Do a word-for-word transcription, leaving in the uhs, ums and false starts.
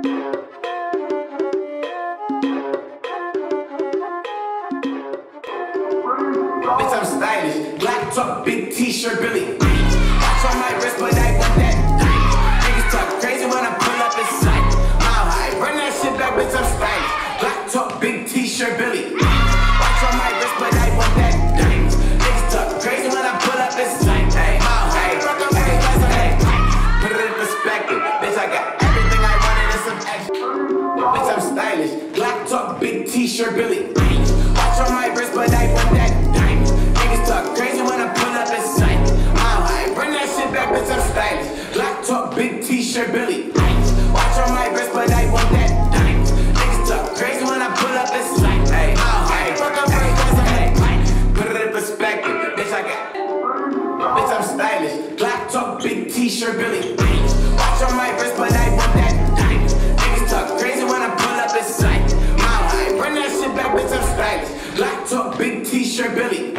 Bitch, I'm stylish. Black top, big t-shirt, Billie. Watch on my wrist, but I want that. Niggas talk crazy when I pull up in sight. Mile high, run that shit back, bitch, I'm stylish. Black top, big t-shirt, Billie. Watch on my wrist, but I want that. Niggas talk crazy when I pull up in sight. Hey, mile high, hey, hey, put it in perspective. Bitch, I got everything I wanted and some extra. Bitch, I'm stylish. Black top, big t-shirt, Billie. Watch on my wrist, but I want that. Niggas talk crazy when I pull up in sight. Mile high, bring that shit back, bitch, I'm stylish. Black top, big t-shirt, Billie. Watch on my wrist, but I want that. Niggas talk crazy when I pull up in sight. Hey, mile high, hey, put it in perspective. Bitch, I got, bitch, I'm stylish. Black top, big t-shirt, Billie. Watch on my wrist, but I want that. Niggas talk crazy when I pull up in sight. Mile high, bring that shit back, bitch, I'm stylish. Black top, big t-shirt, Billie.